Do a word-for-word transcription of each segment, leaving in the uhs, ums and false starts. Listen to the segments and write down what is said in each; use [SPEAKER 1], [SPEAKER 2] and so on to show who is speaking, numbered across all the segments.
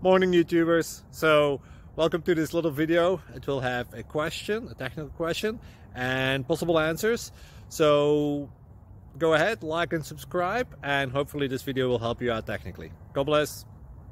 [SPEAKER 1] Morning YouTubers. So welcome to this little video. It will have a question, a technical question, and possible answers. So go ahead, like and subscribe, and hopefully this video will help you out technically. God bless.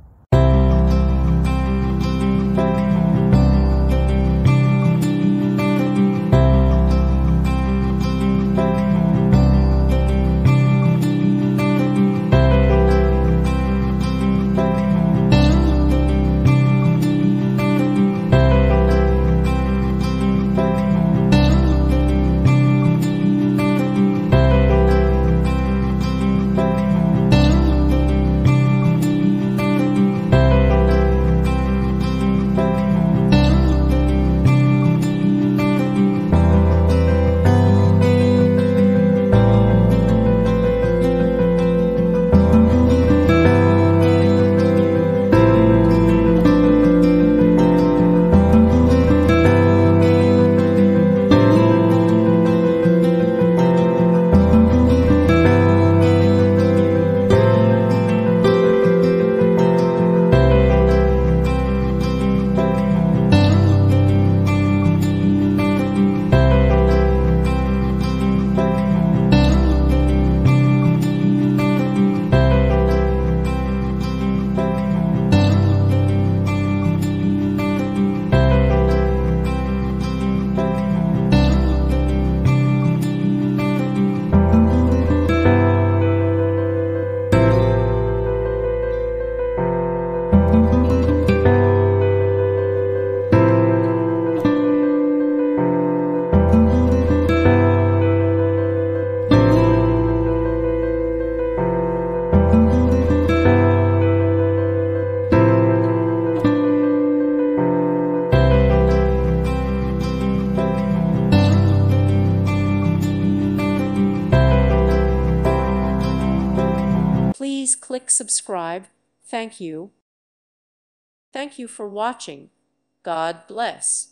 [SPEAKER 2] Please click subscribe. Thank you. Thank you for watching. God bless.